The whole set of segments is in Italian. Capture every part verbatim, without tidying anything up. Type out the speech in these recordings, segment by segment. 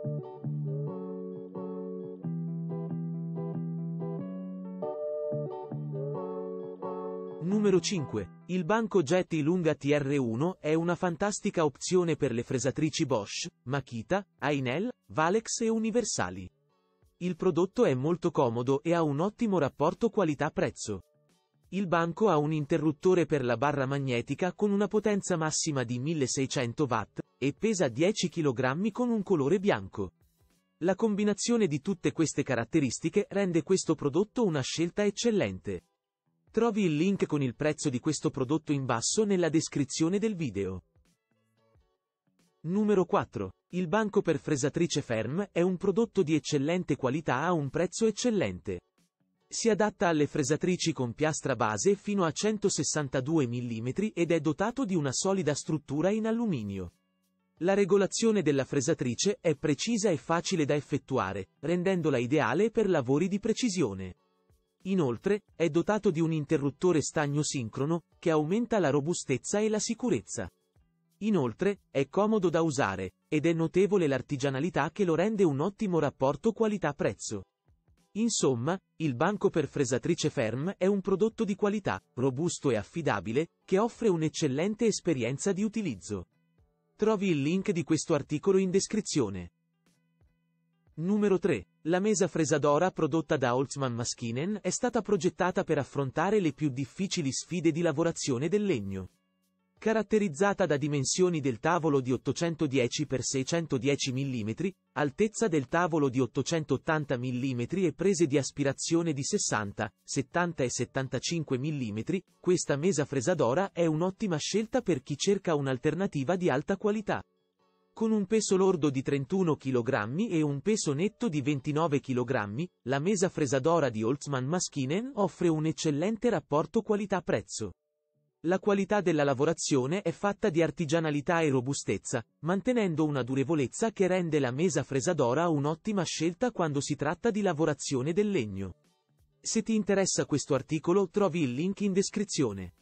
Numero cinque. Il banco Jet Ilunga T R uno è una fantastica opzione per le fresatrici Bosch, Makita, Ainel, Valex e Universali. Il prodotto è molto comodo e ha un ottimo rapporto qualità-prezzo. Il banco ha un interruttore per la barra magnetica con una potenza massima di milleseicento watt e pesa dieci chilogrammi con un colore bianco. La combinazione di tutte queste caratteristiche rende questo prodotto una scelta eccellente. Trovi il link con il prezzo di questo prodotto in basso nella descrizione del video. Numero quattro. Il banco per fresatrice Ferm è un prodotto di eccellente qualità a un prezzo eccellente. Si adatta alle fresatrici con piastra base fino a centosessantadue millimetri ed è dotato di una solida struttura in alluminio. La regolazione della fresatrice è precisa e facile da effettuare, rendendola ideale per lavori di precisione. Inoltre, è dotato di un interruttore stagno sincrono, che aumenta la robustezza e la sicurezza. Inoltre, è comodo da usare, ed è notevole l'artigianalità che lo rende un ottimo rapporto qualità-prezzo. Insomma, il banco per fresatrice Ferm è un prodotto di qualità, robusto e affidabile, che offre un'eccellente esperienza di utilizzo. Trovi il link di questo articolo in descrizione. Numero tre. La mesa fresadora prodotta da Holzmann Maschinen è stata progettata per affrontare le più difficili sfide di lavorazione del legno. Caratterizzata da dimensioni del tavolo di ottocentodieci per seicentodieci millimetri, altezza del tavolo di ottocentottanta millimetri e prese di aspirazione di sessanta, settanta e settantacinque millimetri, questa mesa fresadora è un'ottima scelta per chi cerca un'alternativa di alta qualità. Con un peso lordo di trentuno chilogrammi e un peso netto di ventinove chilogrammi, la mesa fresadora di Holzmann Maschinen offre un eccellente rapporto qualità-prezzo. La qualità della lavorazione è fatta di artigianalità e robustezza, mantenendo una durevolezza che rende la mesa fresadora un'ottima scelta quando si tratta di lavorazione del legno. Se ti interessa questo articolo, trovi il link in descrizione.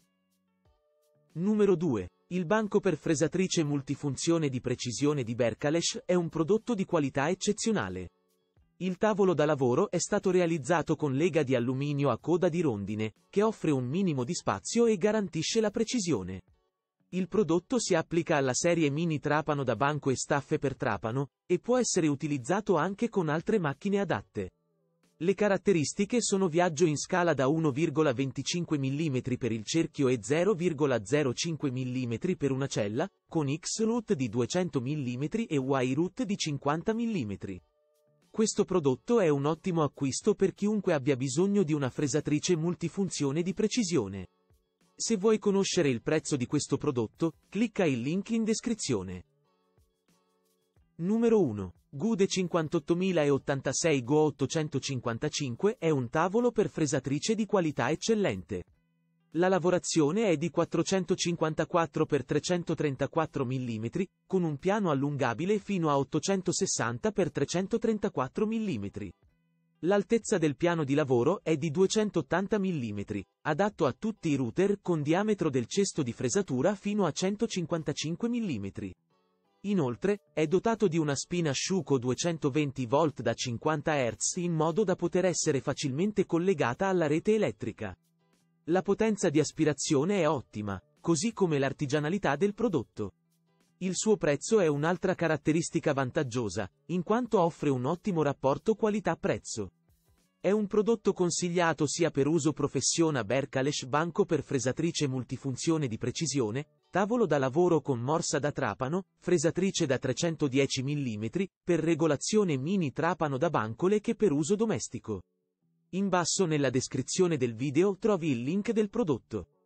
Numero due. Il banco per fresatrice multifunzione di precisione di Berkalesh è un prodotto di qualità eccezionale. Il tavolo da lavoro è stato realizzato con lega di alluminio a coda di rondine, che offre un minimo di spazio e garantisce la precisione. Il prodotto si applica alla serie mini trapano da banco e staffe per trapano, e può essere utilizzato anche con altre macchine adatte. Le caratteristiche sono viaggio in scala da uno virgola venticinque millimetri per il cerchio e zero virgola zero cinque millimetri per una cella, con X-root di duecento millimetri e Y-root di cinquanta millimetri. Questo prodotto è un ottimo acquisto per chiunque abbia bisogno di una fresatrice multifunzione di precisione. Se vuoi conoscere il prezzo di questo prodotto, clicca il link in descrizione. Numero uno. Gude cinquantottomila ottantasei Go ottocentocinquantacinque è un tavolo per fresatrice di qualità eccellente. La lavorazione è di quattrocentocinquantaquattro per trecentotrentaquattro millimetri, con un piano allungabile fino a ottocentosessanta per trecentotrentaquattro millimetri. L'altezza del piano di lavoro è di duecentottanta millimetri, adatto a tutti i router con diametro del cesto di fresatura fino a centocinquantacinque millimetri. Inoltre, è dotato di una spina Schuko duecentoventi volt da cinquanta hertz in modo da poter essere facilmente collegata alla rete elettrica. La potenza di aspirazione è ottima, così come l'artigianalità del prodotto. Il suo prezzo è un'altra caratteristica vantaggiosa, in quanto offre un ottimo rapporto qualità-prezzo. È un prodotto consigliato sia per uso professiona Berkalesh banco per fresatrice multifunzione di precisione, tavolo da lavoro con morsa da trapano, fresatrice da trecentodieci millimetri, per regolazione mini trapano da bancole che per uso domestico. In basso nella descrizione del video trovi il link del prodotto.